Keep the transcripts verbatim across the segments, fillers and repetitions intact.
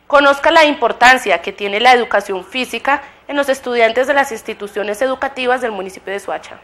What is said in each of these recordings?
Conozca la importancia que tiene la educación física en los estudiantes de las instituciones educativas del municipio de Soacha.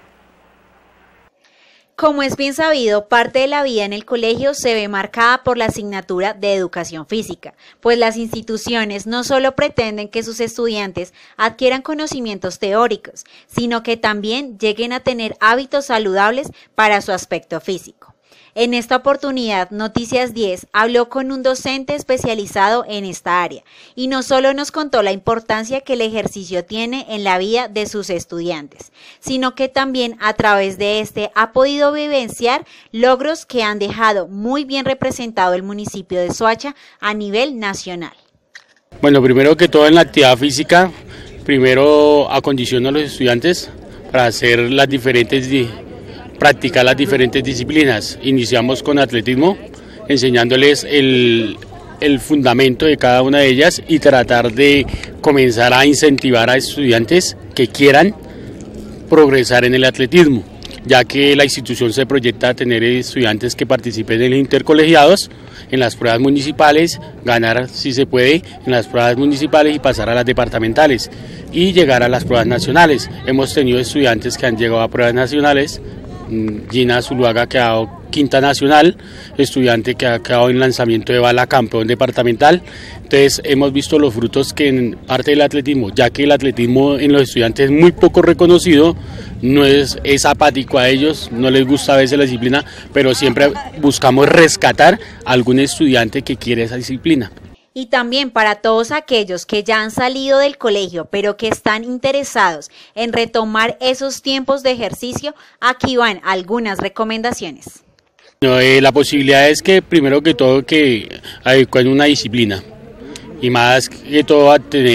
Como es bien sabido, parte de la vida en el colegio se ve marcada por la asignatura de educación física, pues las instituciones no solo pretenden que sus estudiantes adquieran conocimientos teóricos, sino que también lleguen a tener hábitos saludables para su aspecto físico. En esta oportunidad, Noticias diez habló con un docente especializado en esta área y no solo nos contó la importancia que el ejercicio tiene en la vida de sus estudiantes, sino que también a través de este ha podido vivenciar logros que han dejado muy bien representado el municipio de Soacha a nivel nacional. Bueno, primero que todo en la actividad física, primero acondiciono a los estudiantes para hacer las diferentes practicar las diferentes disciplinas. Iniciamos con atletismo, enseñándoles el, el fundamento de cada una de ellas y tratar de comenzar a incentivar a estudiantes que quieran progresar en el atletismo, ya que la institución se proyecta a tener estudiantes que participen en los intercolegiados, en las pruebas municipales, ganar si se puede en las pruebas municipales y pasar a las departamentales y llegar a las pruebas nacionales. Hemos tenido estudiantes que han llegado a pruebas nacionales. Gina Zuluaga ha quedado quinta nacional, estudiante que ha quedado en lanzamiento de bala campeón departamental. Entonces hemos visto los frutos que en parte del atletismo, ya que el atletismo en los estudiantes es muy poco reconocido, no es, es apático a ellos, no les gusta a veces la disciplina, pero siempre buscamos rescatar a algún estudiante que quiere esa disciplina. Y también para todos aquellos que ya han salido del colegio, pero que están interesados en retomar esos tiempos de ejercicio, aquí van algunas recomendaciones. No, eh, la posibilidad es que primero que todo que adecuen una disciplina y más que todo a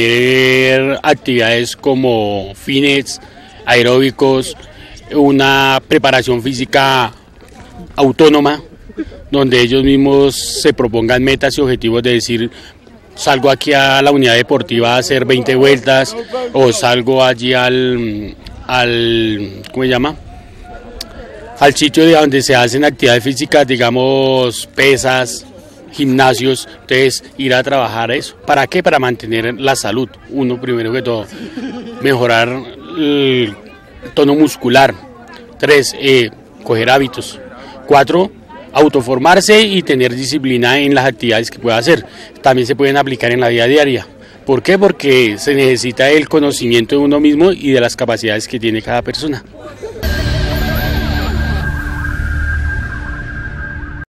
tener actividades como fitness, aeróbicos, una preparación física autónoma, donde ellos mismos se propongan metas y objetivos de decir, salgo aquí a la unidad deportiva a hacer veinte vueltas o salgo allí al, al ¿cómo se llama? Al sitio de donde se hacen actividades físicas, digamos pesas, gimnasios. Entonces ir a trabajar eso. ¿Para qué? Para mantener la salud, uno primero que todo, mejorar el tono muscular. Tres, eh, coger hábitos. Cuatro, autoformarse y tener disciplina en las actividades que pueda hacer. También se pueden aplicar en la vida diaria. ¿Por qué? Porque se necesita el conocimiento de uno mismo y de las capacidades que tiene cada persona.